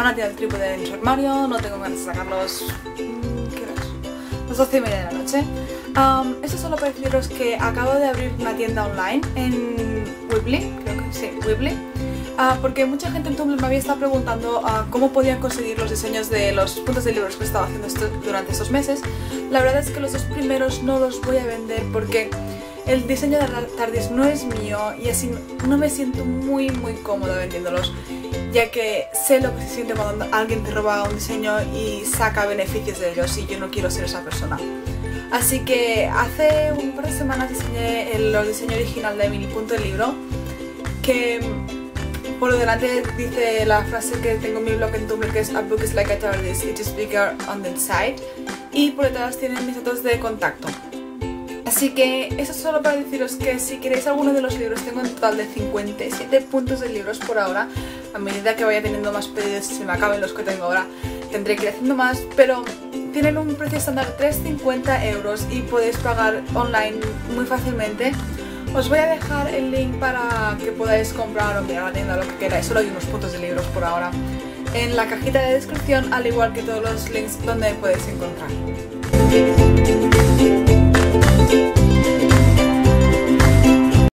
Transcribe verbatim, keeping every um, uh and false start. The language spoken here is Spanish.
semana he tirado el trípode en su armario, no tengo ganas de sacarlos. ¿Qué hora es? Las doce y media de la noche. Um, esto solo para deciros que acabo de abrir una tienda online en Weebly, creo que sí, Weebly. Uh, porque mucha gente en Tumblr me había estado preguntando uh, cómo podían conseguir los diseños de los puntos de libros que estaba haciendo esto durante estos meses. La verdad es que los dos primeros no los voy a vender porque el diseño de la TARDIS no es mío y así no me siento muy muy cómoda vendiéndolos, ya que sé lo que se siente cuando alguien te roba un diseño y saca beneficios de ellos y yo no quiero ser esa persona. Así que hace un par de semanas diseñé el, el diseño original de mi punto de libro, que por delante dice la frase que tengo en mi blog en Tumblr, que es "A book is like a TARDIS, it is bigger on the inside", y por detrás tienen mis datos de contacto. Así que eso es solo para deciros que si queréis alguno de los libros, tengo un total de cincuenta y siete puntos de libros por ahora. A medida que vaya teniendo más pedidos y se me acaben los que tengo ahora, tendré que ir haciendo más, pero tienen un precio estándar de tres con cincuenta euros y podéis pagar online muy fácilmente. Os voy a dejar el link para que podáis comprar o mirar la tienda, lo que queráis. Solo hay unos puntos de libros por ahora en la cajita de descripción, al igual que todos los links donde podéis encontrar.